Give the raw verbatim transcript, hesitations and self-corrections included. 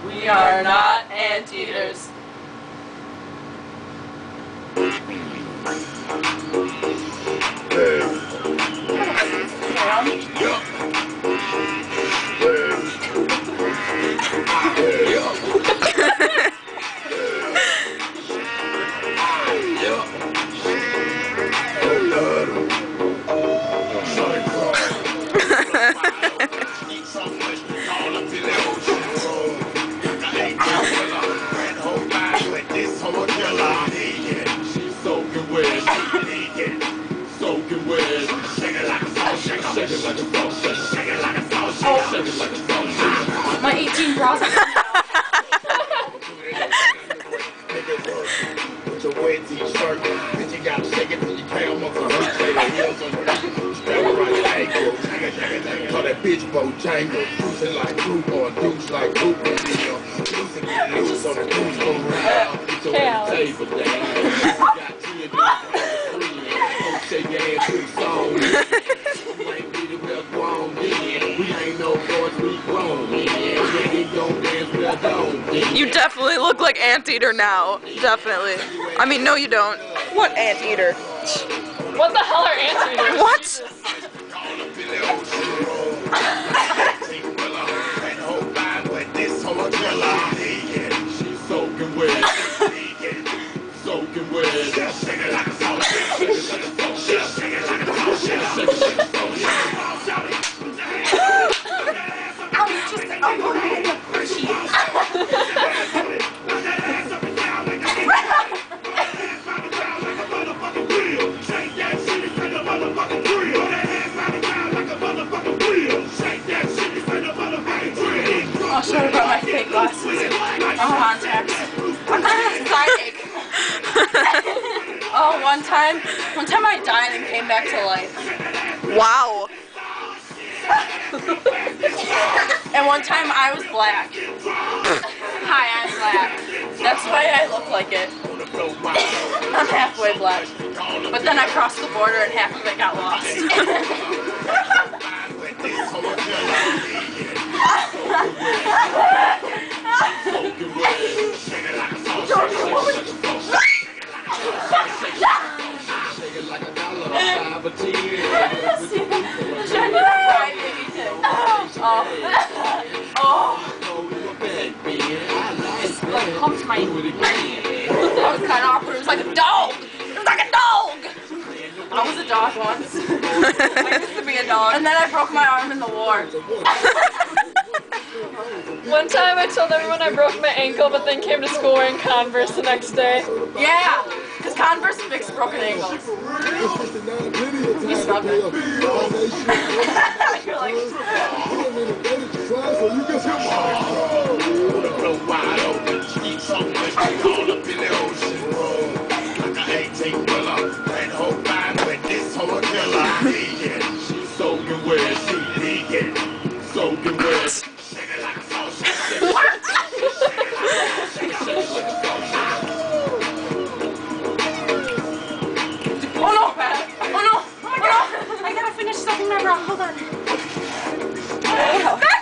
We are not anteaters. My eighteen bras. With your wet t-shirt, bitch, you gotta shake it till you can't almost hurt. Your heels on your feet, strap around your ankle. Call that bitch Bojangle, juicing like fruit or douche like poop. Juicing get loose on the douche go round. Get your ass table down. Got ten don't shake your ass to the song. You ain't really well grown, man. We ain't no boys, we grown, man. We ain't gon' dance with a dome, man. You definitely look like Anteater now. Definitely. I mean, no, you don't. What Anteater? What the hell are anteaters? What? I'll show you about my fake glasses. Oh, contacts. I'm psychic. Oh, one time, one time I died and came back to life. Wow. And one time I was black. Hi, I'm black. That's why I look like it. I'm halfway black. But then I crossed the border and half of it got lost. Pumped my that was kind of awkward. It was like a dog. It was like a dog. I was a dog once. I used to be a dog. And then I broke my arm in the war. One time I told everyone I broke my ankle, but then came to school wearing Converse the next day. Yeah, because Converse fix broken ankles. You smelled it. You're like, wide open, eat so much, all up in the ocean. Like an eighteen wheeler, that whole vibe with this whole killer. Vegan, she's soaking wet, she vegan, soaking wet. Shake it like a sausage. what? Oh no! Oh no! Oh no! I gotta finish stuffing my bra. Hold on.